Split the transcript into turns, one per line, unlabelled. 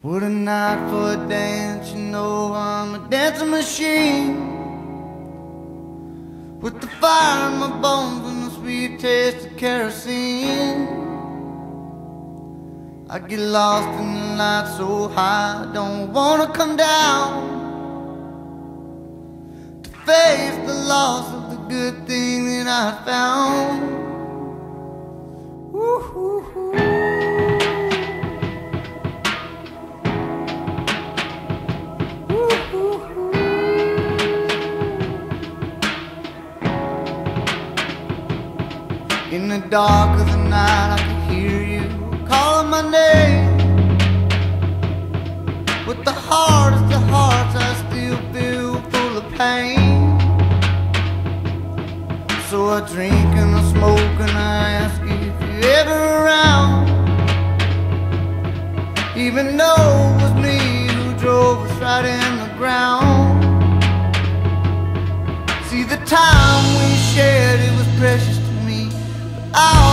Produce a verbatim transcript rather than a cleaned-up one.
What a night for a dance, you know I'm a dancing machine, with the fire in my bones and the sweet taste of kerosene. I get lost in the light so high, I don't wanna come down to face the loss of the good thing that I found. Woo-hoo-hoo. In the dark of the night I can hear you calling my name. With the hardest of hearts I still feel full of pain. So I drink and I smoke and I ask you if you're ever around, even though it was me who drove us right in the ground. See, the time we shared, it was precious to me, but I